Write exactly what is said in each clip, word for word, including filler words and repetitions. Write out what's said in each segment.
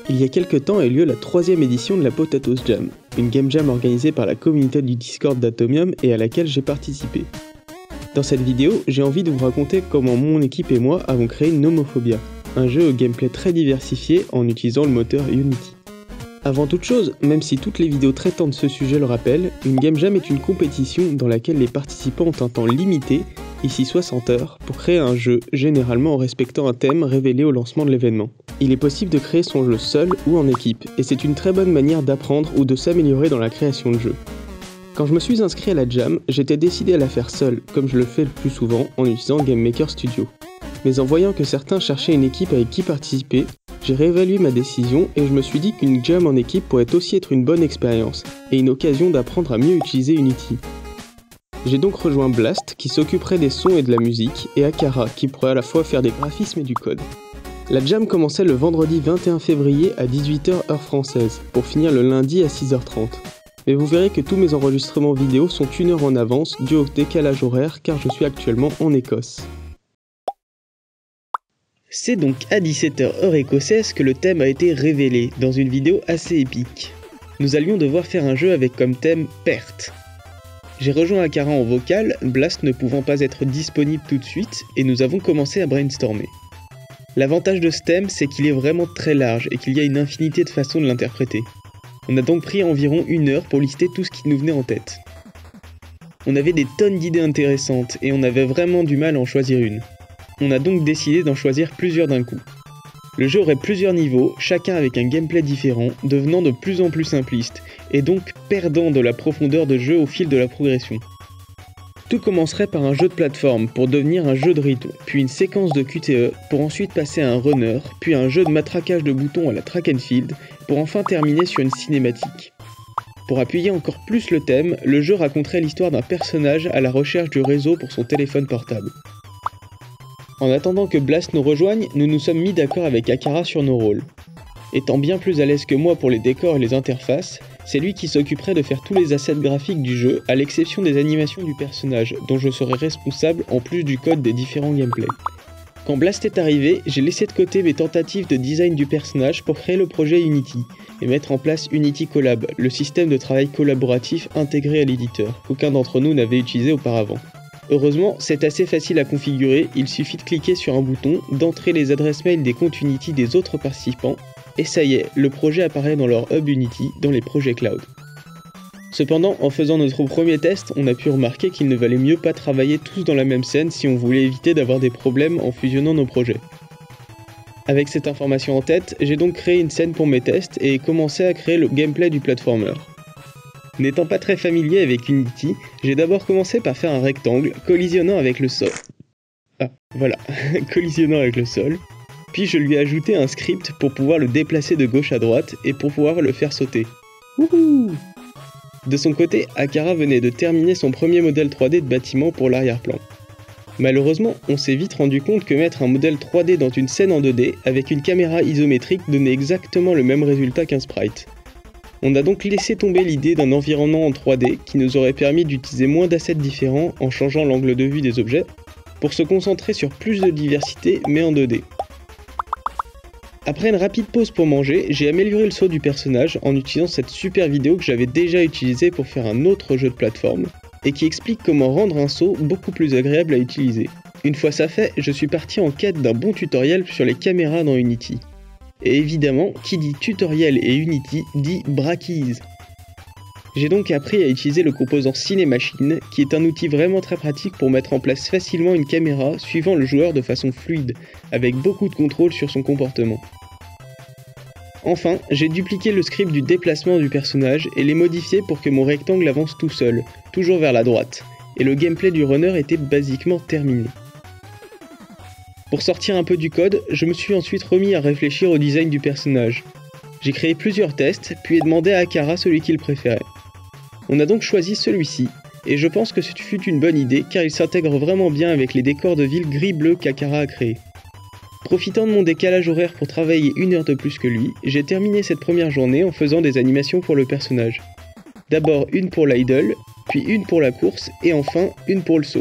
Il y a quelques temps a eu lieu la troisième édition de la Potatoes Jam, une game jam organisée par la communauté du Discord d'Atomium et à laquelle j'ai participé. Dans cette vidéo, j'ai envie de vous raconter comment mon équipe et moi avons créé Nomophobia, un jeu au gameplay très diversifié en utilisant le moteur Unity. Avant toute chose, même si toutes les vidéos traitant de ce sujet le rappellent, une game jam est une compétition dans laquelle les participants ont un temps limité, ici soixante heures, pour créer un jeu, généralement en respectant un thème révélé au lancement de l'événement. Il est possible de créer son jeu seul ou en équipe, et c'est une très bonne manière d'apprendre ou de s'améliorer dans la création de jeux. Quand je me suis inscrit à la jam, j'étais décidé à la faire seul, comme je le fais le plus souvent en utilisant Game Maker Studio. Mais en voyant que certains cherchaient une équipe avec qui participer, j'ai réévalué ma décision et je me suis dit qu'une jam en équipe pourrait aussi être une bonne expérience, et une occasion d'apprendre à mieux utiliser Unity. J'ai donc rejoint Blast, qui s'occuperait des sons et de la musique, et Akara, qui pourrait à la fois faire des graphismes et du code. La jam commençait le vendredi vingt et un février à dix-huit heures heure française, pour finir le lundi à six heures trente. Mais vous verrez que tous mes enregistrements vidéo sont une heure en avance dû au décalage horaire car je suis actuellement en Écosse. C'est donc à dix-sept heures heure écossaise que le thème a été révélé, dans une vidéo assez épique. Nous allions devoir faire un jeu avec comme thème perte. J'ai rejoint Akara en vocal, Blast ne pouvant pas être disponible tout de suite, et nous avons commencé à brainstormer. L'avantage de ce thème, c'est qu'il est vraiment très large et qu'il y a une infinité de façons de l'interpréter. On a donc pris environ une heure pour lister tout ce qui nous venait en tête. On avait des tonnes d'idées intéressantes et on avait vraiment du mal à en choisir une. On a donc décidé d'en choisir plusieurs d'un coup. Le jeu aurait plusieurs niveaux, chacun avec un gameplay différent, devenant de plus en plus simpliste, et donc perdant de la profondeur de jeu au fil de la progression. Tout commencerait par un jeu de plateforme pour devenir un jeu de rythme, puis une séquence de Q T E pour ensuite passer à un runner, puis un jeu de matraquage de boutons à la track and field, pour enfin terminer sur une cinématique. Pour appuyer encore plus le thème, le jeu raconterait l'histoire d'un personnage à la recherche du réseau pour son téléphone portable. En attendant que Blast nous rejoigne, nous nous sommes mis d'accord avec Akara sur nos rôles. Étant bien plus à l'aise que moi pour les décors et les interfaces, c'est lui qui s'occuperait de faire tous les assets graphiques du jeu, à l'exception des animations du personnage, dont je serais responsable en plus du code des différents gameplays. Quand Blast est arrivé, j'ai laissé de côté mes tentatives de design du personnage pour créer le projet Unity, et mettre en place Unity Collab, le système de travail collaboratif intégré à l'éditeur, qu'aucun d'entre nous n'avait utilisé auparavant. Heureusement, c'est assez facile à configurer, il suffit de cliquer sur un bouton, d'entrer les adresses mail des comptes Unity des autres participants, et ça y est, le projet apparaît dans leur hub Unity, dans les projets cloud. Cependant, en faisant notre premier test, on a pu remarquer qu'il ne valait mieux pas travailler tous dans la même scène si on voulait éviter d'avoir des problèmes en fusionnant nos projets. Avec cette information en tête, j'ai donc créé une scène pour mes tests et commencé à créer le gameplay du platformer. N'étant pas très familier avec Unity, j'ai d'abord commencé par faire un rectangle collisionnant avec le sol. Ah, voilà, collisionnant avec le sol. Puis je lui ai ajouté un script pour pouvoir le déplacer de gauche à droite et pour pouvoir le faire sauter. Wouhou! De son côté, Akara venait de terminer son premier modèle trois D de bâtiment pour l'arrière-plan. Malheureusement, on s'est vite rendu compte que mettre un modèle trois D dans une scène en deux D avec une caméra isométrique donnait exactement le même résultat qu'un sprite. On a donc laissé tomber l'idée d'un environnement en trois D qui nous aurait permis d'utiliser moins d'assets différents en changeant l'angle de vue des objets, pour se concentrer sur plus de diversité mais en deux D. Après une rapide pause pour manger, j'ai amélioré le saut du personnage en utilisant cette super vidéo que j'avais déjà utilisée pour faire un autre jeu de plateforme, et qui explique comment rendre un saut beaucoup plus agréable à utiliser. Une fois ça fait, je suis parti en quête d'un bon tutoriel sur les caméras dans Unity. Et évidemment, qui dit tutoriel et Unity dit Brackeys. J'ai donc appris à utiliser le composant Cinemachine, qui est un outil vraiment très pratique pour mettre en place facilement une caméra suivant le joueur de façon fluide, avec beaucoup de contrôle sur son comportement. Enfin, j'ai dupliqué le script du déplacement du personnage et l'ai modifié pour que mon rectangle avance tout seul, toujours vers la droite, et le gameplay du runner était basiquement terminé. Pour sortir un peu du code, je me suis ensuite remis à réfléchir au design du personnage. J'ai créé plusieurs tests, puis ai demandé à Akara celui qu'il préférait. On a donc choisi celui-ci, et je pense que ce fut une bonne idée car il s'intègre vraiment bien avec les décors de ville gris-bleu qu'Akara a créés. Profitant de mon décalage horaire pour travailler une heure de plus que lui, j'ai terminé cette première journée en faisant des animations pour le personnage. D'abord une pour l'idle, puis une pour la course, et enfin une pour le saut.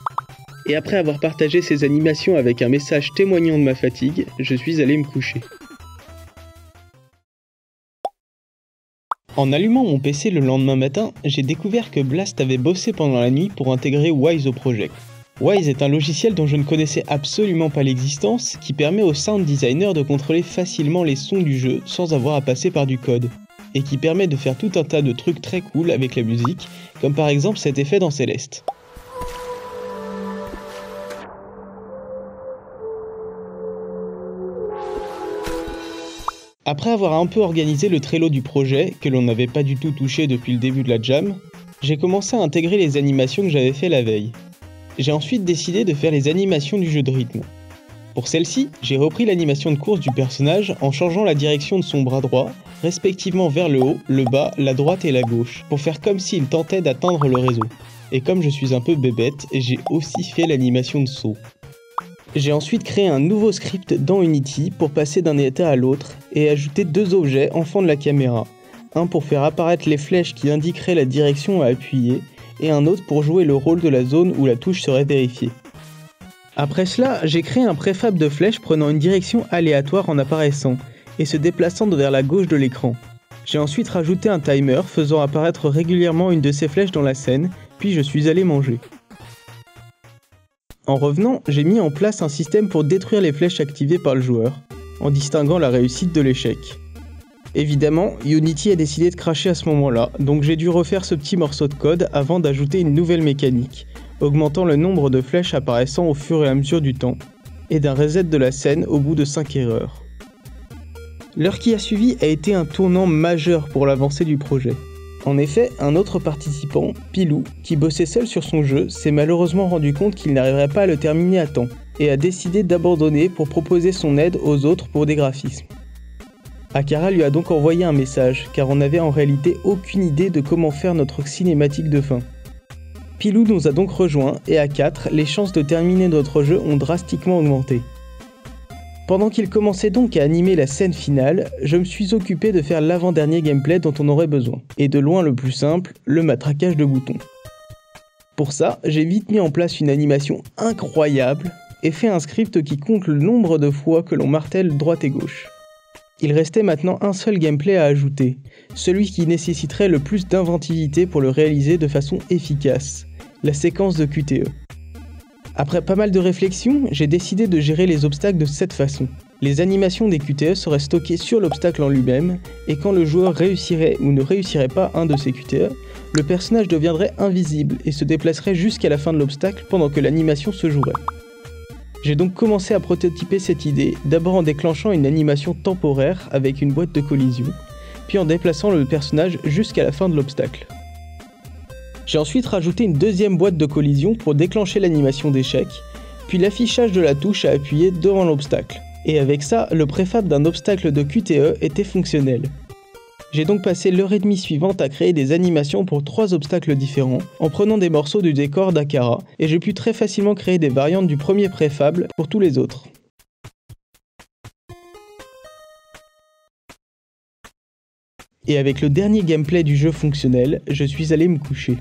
Et après avoir partagé ces animations avec un message témoignant de ma fatigue, je suis allé me coucher. En allumant mon P C le lendemain matin, j'ai découvert que Blast avait bossé pendant la nuit pour intégrer Wwise au projet. Wwise est un logiciel dont je ne connaissais absolument pas l'existence, qui permet au sound designer de contrôler facilement les sons du jeu sans avoir à passer par du code, et qui permet de faire tout un tas de trucs très cool avec la musique, comme par exemple cet effet dans Céleste. Après avoir un peu organisé le Trello du projet, que l'on n'avait pas du tout touché depuis le début de la jam, j'ai commencé à intégrer les animations que j'avais fait la veille. J'ai ensuite décidé de faire les animations du jeu de rythme. Pour celle-ci, j'ai repris l'animation de course du personnage en changeant la direction de son bras droit, respectivement vers le haut, le bas, la droite et la gauche, pour faire comme s'il tentait d'atteindre le réseau. Et comme je suis un peu bébête, j'ai aussi fait l'animation de saut. J'ai ensuite créé un nouveau script dans Unity pour passer d'un état à l'autre et ajouter deux objets en fond de la caméra. Un pour faire apparaître les flèches qui indiqueraient la direction à appuyer et un autre pour jouer le rôle de la zone où la touche serait vérifiée. Après cela, j'ai créé un préfab de flèches prenant une direction aléatoire en apparaissant et se déplaçant vers la gauche de l'écran. J'ai ensuite rajouté un timer faisant apparaître régulièrement une de ces flèches dans la scène, puis je suis allé manger. En revenant, j'ai mis en place un système pour détruire les flèches activées par le joueur, en distinguant la réussite de l'échec. Évidemment, Unity a décidé de cracher à ce moment-là, donc j'ai dû refaire ce petit morceau de code avant d'ajouter une nouvelle mécanique, augmentant le nombre de flèches apparaissant au fur et à mesure du temps, et d'un reset de la scène au bout de cinq erreurs. L'heure qui a suivi a été un tournant majeur pour l'avancée du projet. En effet, un autre participant, Pilou, qui bossait seul sur son jeu, s'est malheureusement rendu compte qu'il n'arriverait pas à le terminer à temps, et a décidé d'abandonner pour proposer son aide aux autres pour des graphismes. Akara lui a donc envoyé un message, car on n'avait en réalité aucune idée de comment faire notre cinématique de fin. Pilou nous a donc rejoints, et à quatre, les chances de terminer notre jeu ont drastiquement augmenté. Pendant qu'il commençait donc à animer la scène finale, je me suis occupé de faire l'avant-dernier gameplay dont on aurait besoin, et de loin le plus simple, le matraquage de boutons. Pour ça, j'ai vite mis en place une animation incroyable, et fait un script qui compte le nombre de fois que l'on martèle droite et gauche. Il restait maintenant un seul gameplay à ajouter, celui qui nécessiterait le plus d'inventivité pour le réaliser de façon efficace, la séquence de Q T E. Après pas mal de réflexions, j'ai décidé de gérer les obstacles de cette façon. Les animations des Q T E seraient stockées sur l'obstacle en lui-même, et quand le joueur réussirait ou ne réussirait pas un de ces Q T E, le personnage deviendrait invisible et se déplacerait jusqu'à la fin de l'obstacle pendant que l'animation se jouerait. J'ai donc commencé à prototyper cette idée, d'abord en déclenchant une animation temporaire avec une boîte de collision, puis en déplaçant le personnage jusqu'à la fin de l'obstacle. J'ai ensuite rajouté une deuxième boîte de collision pour déclencher l'animation d'échec, puis l'affichage de la touche à appuyer devant l'obstacle. Et avec ça, le préfab d'un obstacle de Q T E était fonctionnel. J'ai donc passé l'heure et demie suivante à créer des animations pour trois obstacles différents, en prenant des morceaux du décor d'Akara, et j'ai pu très facilement créer des variantes du premier préfab pour tous les autres. Et avec le dernier gameplay du jeu fonctionnel, je suis allé me coucher.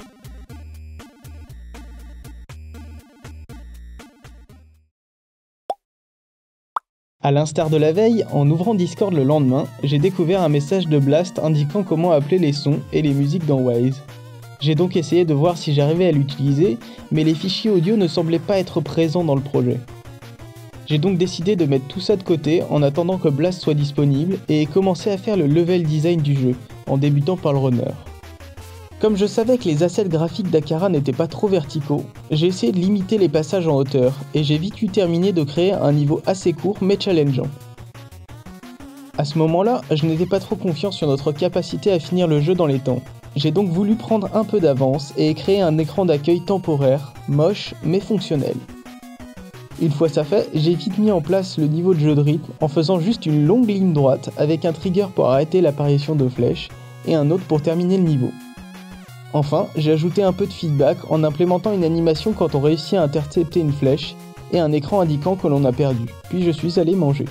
A l'instar de la veille, en ouvrant Discord le lendemain, j'ai découvert un message de Blast indiquant comment appeler les sons et les musiques dans Wwise. J'ai donc essayé de voir si j'arrivais à l'utiliser, mais les fichiers audio ne semblaient pas être présents dans le projet. J'ai donc décidé de mettre tout ça de côté en attendant que Blast soit disponible et commencer à faire le level design du jeu, en débutant par le runner. Comme je savais que les assets graphiques d'Akara n'étaient pas trop verticaux, j'ai essayé de limiter les passages en hauteur et j'ai vite eu terminé de créer un niveau assez court mais challengeant. À ce moment-là, je n'étais pas trop confiant sur notre capacité à finir le jeu dans les temps. J'ai donc voulu prendre un peu d'avance et créer un écran d'accueil temporaire, moche mais fonctionnel. Une fois ça fait, j'ai vite mis en place le niveau de jeu de rythme en faisant juste une longue ligne droite avec un trigger pour arrêter l'apparition de flèches et un autre pour terminer le niveau. Enfin, j'ai ajouté un peu de feedback en implémentant une animation quand on réussit à intercepter une flèche et un écran indiquant que l'on a perdu, puis je suis allé manger.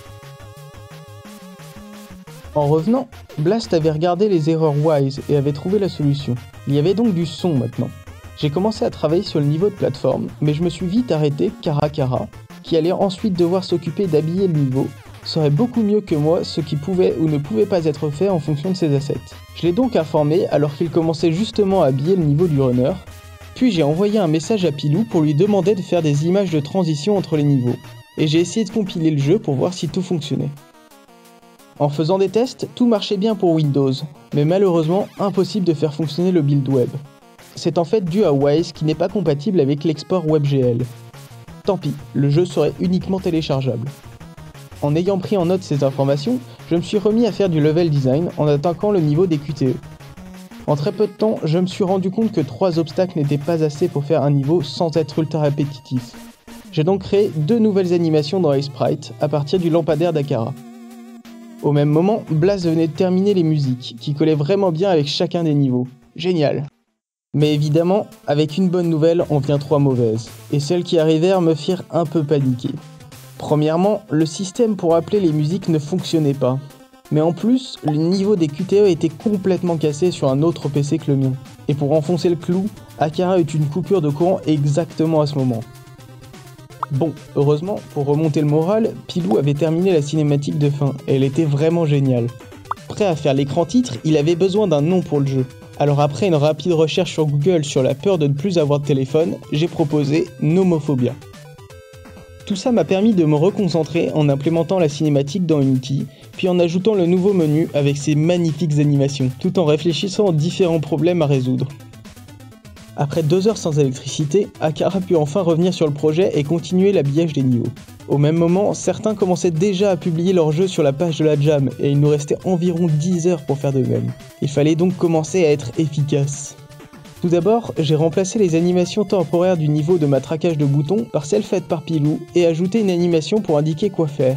En revenant, Blast avait regardé les erreurs Wwise et avait trouvé la solution. Il y avait donc du son maintenant. J'ai commencé à travailler sur le niveau de plateforme, mais je me suis vite arrêté car Akara, qui allait ensuite devoir s'occuper d'habiller le niveau, saurait beaucoup mieux que moi ce qui pouvait ou ne pouvait pas être fait en fonction de ses assets. Je l'ai donc informé alors qu'il commençait justement à habiller le niveau du runner, puis j'ai envoyé un message à Pilou pour lui demander de faire des images de transition entre les niveaux, et j'ai essayé de compiler le jeu pour voir si tout fonctionnait. En faisant des tests, tout marchait bien pour Windows, mais malheureusement impossible de faire fonctionner le build web. C'est en fait dû à Wise qui n'est pas compatible avec l'export WebGL. Tant pis, le jeu serait uniquement téléchargeable. En ayant pris en note ces informations, je me suis remis à faire du level design en attaquant le niveau des Q T E. En très peu de temps, je me suis rendu compte que trois obstacles n'étaient pas assez pour faire un niveau sans être ultra répétitif. J'ai donc créé deux nouvelles animations dans iSprite à partir du lampadaire d'Akara. Au même moment, Blast venait de terminer les musiques, qui collaient vraiment bien avec chacun des niveaux. Génial! Mais évidemment, avec une bonne nouvelle, en vient trois mauvaises, et celles qui arrivèrent me firent un peu paniquer. Premièrement, le système pour appeler les musiques ne fonctionnait pas. Mais en plus, le niveau des Q T E était complètement cassé sur un autre P C que le mien. Et pour enfoncer le clou, Akara eut une coupure de courant exactement à ce moment. Bon, heureusement, pour remonter le moral, Pilou avait terminé la cinématique de fin, et elle était vraiment géniale. Prêt à faire l'écran titre, il avait besoin d'un nom pour le jeu. Alors après une rapide recherche sur Google sur la peur de ne plus avoir de téléphone, j'ai proposé Nomophobia. Tout ça m'a permis de me reconcentrer en implémentant la cinématique dans Unity, puis en ajoutant le nouveau menu avec ses magnifiques animations, tout en réfléchissant aux différents problèmes à résoudre. Après deux heures sans électricité, Akara put enfin revenir sur le projet et continuer l'habillage des niveaux. Au même moment, certains commençaient déjà à publier leur jeu sur la page de la Jam, et il nous restait environ dix heures pour faire de même. Il fallait donc commencer à être efficace. Tout d'abord, j'ai remplacé les animations temporaires du niveau de matraquage de boutons par celles faites par Pilou, et ajouté une animation pour indiquer quoi faire.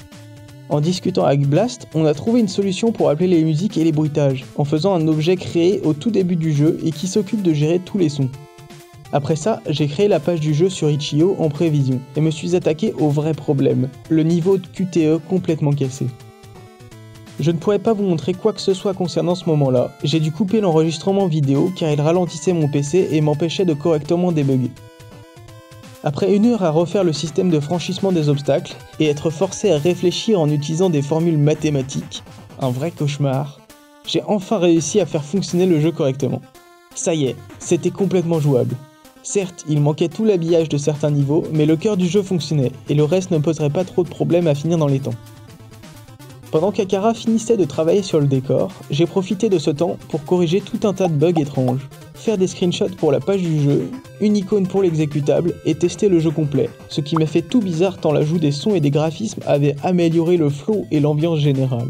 En discutant avec Blast, on a trouvé une solution pour appeler les musiques et les bruitages, en faisant un objet créé au tout début du jeu et qui s'occupe de gérer tous les sons. Après ça, j'ai créé la page du jeu sur itch point i o en prévision, et me suis attaqué au vrai problème, le niveau de Q T E complètement cassé. Je ne pourrais pas vous montrer quoi que ce soit concernant ce moment-là, j'ai dû couper l'enregistrement vidéo car il ralentissait mon P C et m'empêchait de correctement débugger. Après une heure à refaire le système de franchissement des obstacles, et être forcé à réfléchir en utilisant des formules mathématiques, un vrai cauchemar, j'ai enfin réussi à faire fonctionner le jeu correctement. Ça y est, c'était complètement jouable. Certes, il manquait tout l'habillage de certains niveaux, mais le cœur du jeu fonctionnait, et le reste ne poserait pas trop de problèmes à finir dans les temps. Pendant qu'Akara finissait de travailler sur le décor, j'ai profité de ce temps pour corriger tout un tas de bugs étranges, faire des screenshots pour la page du jeu, une icône pour l'exécutable et tester le jeu complet, ce qui m'a fait tout bizarre tant l'ajout des sons et des graphismes avait amélioré le flow et l'ambiance générale.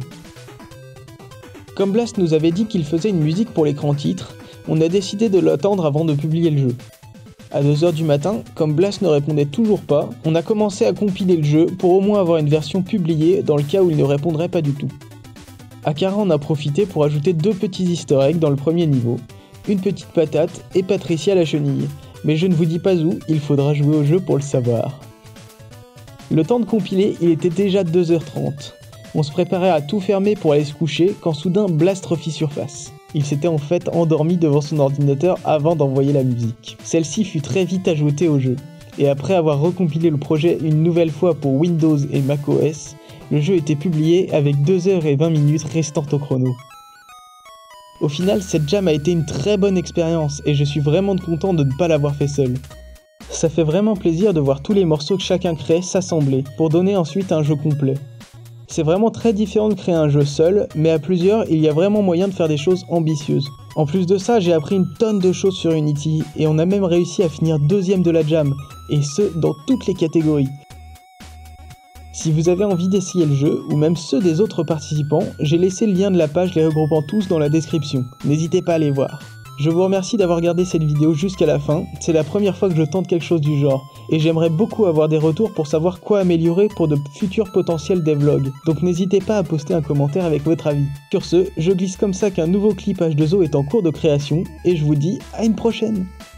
Comme Blast nous avait dit qu'il faisait une musique pour l'écran titre, on a décidé de l'attendre avant de publier le jeu. À deux heures du matin, comme Blast ne répondait toujours pas, on a commencé à compiler le jeu pour au moins avoir une version publiée dans le cas où il ne répondrait pas du tout. Akara en a profité pour ajouter deux petits easter eggs dans le premier niveau, une petite patate et Patricia la chenille, mais je ne vous dis pas où, il faudra jouer au jeu pour le savoir. Le temps de compiler, il était déjà deux heures trente. On se préparait à tout fermer pour aller se coucher quand soudain Blast refit surface. Il s'était en fait endormi devant son ordinateur avant d'envoyer la musique. Celle-ci fut très vite ajoutée au jeu, et après avoir recompilé le projet une nouvelle fois pour Windows et macOS, le jeu était publié avec deux heures et vingt minutes restantes au chrono. Au final, cette jam a été une très bonne expérience et je suis vraiment content de ne pas l'avoir fait seul. Ça fait vraiment plaisir de voir tous les morceaux que chacun crée s'assembler pour donner ensuite un jeu complet. C'est vraiment très différent de créer un jeu seul, mais à plusieurs, il y a vraiment moyen de faire des choses ambitieuses. En plus de ça, j'ai appris une tonne de choses sur Unity, et on a même réussi à finir deuxième de la jam, et ce, dans toutes les catégories. Si vous avez envie d'essayer le jeu, ou même ceux des autres participants, j'ai laissé le lien de la page les regroupant tous dans la description. N'hésitez pas à les voir. Je vous remercie d'avoir regardé cette vidéo jusqu'à la fin, c'est la première fois que je tente quelque chose du genre, et j'aimerais beaucoup avoir des retours pour savoir quoi améliorer pour de futurs potentiels devlogs, donc n'hésitez pas à poster un commentaire avec votre avis. Sur ce, je glisse comme ça qu'un nouveau clip H deux O est en cours de création, et je vous dis à une prochaine.